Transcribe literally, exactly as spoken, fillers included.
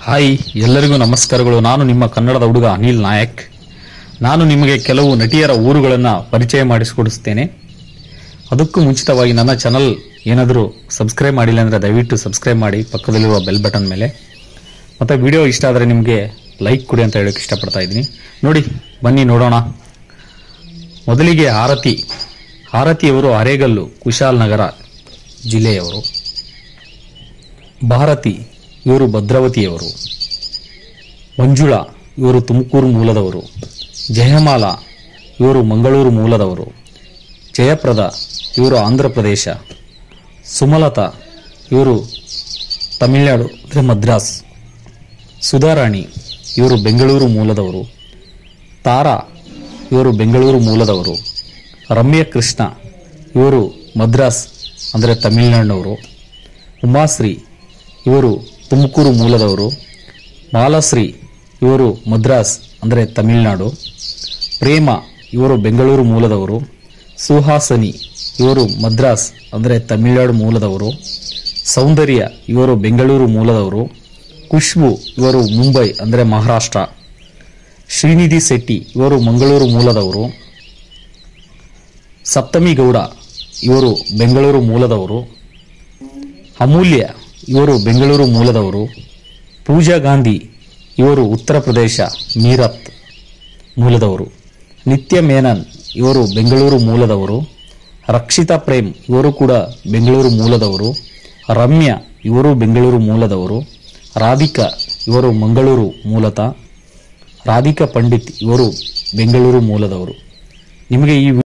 Hi, ಎಲ್ಲರಿಗೂ ನಮಸ್ಕಾರಗಳು. ನಾನು ನಿಮ್ಮ ಕನ್ನಡದ ಹುಡುಗ ಅನಿಲ್ ನಾಯಕ್. ನಾನು ನಿಮಗೆ ಕೆಲವು ನಟಿಯರ ಊರುಗಳನ್ನು ಪರಿಚಯ ಮಾಡಿಸಿಕೊಡಿಸ್ತೇನೆ. ಅದಕ್ಕೂ ಮುಂಚಿತವಾಗಿ ನನ್ನ ಚಾನಲ್ ಏನಾದರೂ ಸಬ್ಸ್ಕ್ರೈಬ್ ಮಾಡಿಲ್ಲ ಅಂದರೆ ದಯವಿಟ್ಟು ಸಬ್ಸ್ಕ್ರೈಬ್ ಮಾಡಿ, ಪಕ್ಕದಲ್ಲಿರುವ ಬೆಲ್ ಬಟನ್ ಮೇಲೆ. ಮತ್ತು ವಿಡಿಯೋ ಇಷ್ಟ ಆದರೆ ನಿಮಗೆ ಲೈಕ್ ಕೊಡಿ ಅಂತ ಹೇಳೋಕ್ಕೆ ಇಷ್ಟಪಡ್ತಾ ಇದ್ದೀನಿ. ನೋಡಿ, ಬನ್ನಿ ನೋಡೋಣ. ಮೊದಲಿಗೆ ಆರತಿ. ಆರತಿಯವರು ಅರೇಗಲ್ಲು, ಕುಶಾಲನಗರ ಜಿಲ್ಲೆಯವರು. ಭಾರತಿ ಇವರು ಭದ್ರಾವತಿಯವರು. ಮಂಜುಳಾ ಇವರು ತುಮಕೂರು ಮೂಲದವರು. ಜಯಮಾಲಾ ಇವರು ಮಂಗಳೂರು ಮೂಲದವರು. ಜಯಪ್ರದ ಇವರು ಆಂಧ್ರ ಪ್ರದೇಶ. ಸುಮಲತಾ ಇವರು ತಮಿಳುನಾಡು ಅಂದರೆ ಮದ್ರಾಸ್. ಸುಧಾರಾಣಿ ಇವರು ಬೆಂಗಳೂರು ಮೂಲದವರು. ತಾರಾ ಇವರು ಬೆಂಗಳೂರು ಮೂಲದವರು. ರಮ್ಯ ಕೃಷ್ಣ ಇವರು ಮದ್ರಾಸ್ ಅಂದರೆ ತಮಿಳುನಾಡಿನವರು. ಉಮಾಶ್ರೀ ಇವರು ತುಮಕೂರು ಮೂಲದವರು. ಮಾಲಾಶ್ರೀ ಇವರು ಮದ್ರಾಸ್ ಅಂದರೆ ತಮಿಳುನಾಡು. ಪ್ರೇಮ ಇವರು ಬೆಂಗಳೂರು ಮೂಲದವರು. ಸುಹಾಸನಿ ಇವರು ಮದ್ರಾಸ್ ಅಂದರೆ ತಮಿಳುನಾಡು ಮೂಲದವರು. ಸೌಂದರ್ಯ ಇವರು ಬೆಂಗಳೂರು ಮೂಲದವರು. ಖುಷ್ಬು ಇವರು ಮುಂಬೈ ಅಂದರೆ ಮಹಾರಾಷ್ಟ್ರ. ಶ್ರೀನಿಧಿ ಶೆಟ್ಟಿ ಇವರು ಮಂಗಳೂರು ಮೂಲದವರು. ಸಪ್ತಮಿ ಗೌಡ ಇವರು ಬೆಂಗಳೂರು ಮೂಲದವರು. ಅಮೂಲ್ಯ ಇವರು ಬೆಂಗಳೂರು ಮೂಲದವರು. ಪೂಜಾ ಗಾಂಧಿ ಇವರು ಉತ್ತರ ಪ್ರದೇಶ ಮೀರತ್ ಮೂಲದವರು. ನಿತ್ಯ ಮೇನನ್ ಇವರು ಬೆಂಗಳೂರು ಮೂಲದವರು. ರಕ್ಷಿತಾ ಪ್ರೇಮ್ ಇವರು ಕೂಡ ಬೆಂಗಳೂರು ಮೂಲದವರು. ರಮ್ಯಾ ಇವರು ಬೆಂಗಳೂರು ಮೂಲದವರು. ರಾಧಿಕಾ ಇವರು ಮಂಗಳೂರು ಮೂಲತಃ. ರಾಧಿಕಾ ಪಂಡಿತ್ ಇವರು ಬೆಂಗಳೂರು ಮೂಲದವರು. ನಿಮಗೆ ಈ